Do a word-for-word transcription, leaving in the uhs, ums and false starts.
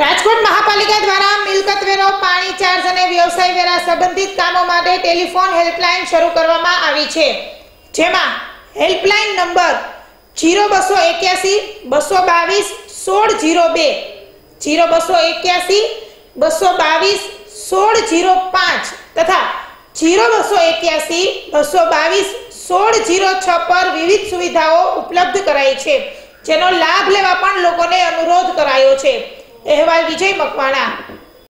રાજકોટ મહાપાલિકા દ્વારા મિલકત વેરો, પાણી ચાર્જ અને વ્યવસાય વેરા સંબંધિત કામો માટે ટેલિફોન હેલ્પલાઇન શરૂ કરવામાં આવી છે, જેમાં હેલ્પલાઇન નંબર જીરો બસો એક્યાસી બસો બાવીસ સોળ જીરો બે, જીરો બસો એક્યાસી બસો બાવીસ સોળ જીરો પાંચ તથા જીરો બસો એક્યાસી બસો બાવીસ સોળ જીરો છ પર વિવિધ સુવિધાઓ ઉપલબ્ધ કરાઈ છે, જેનો લાભ લેવા પણ લોકોને અનુરોધ કરાયો છે। અહેવાલ વિજય મકવાણા।